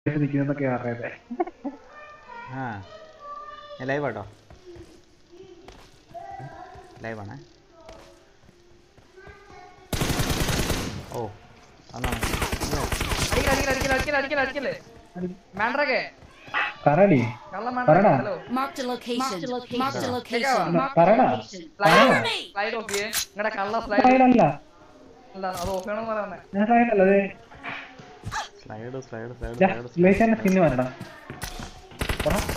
നിൽക്കുന്നതൊക്കെ അറിയാതെ. ആ ഞാൻ ലൈവ് ആട്ടോ, ലൈവാണേ. ഓ അതാണ് പറടി പറടാ പറയണ ഞാൻ സൈഡല്ലേ സ്ലൈഡ് സ്ലൈഡ് സ്കിന്ന് വേണ്ടടാ.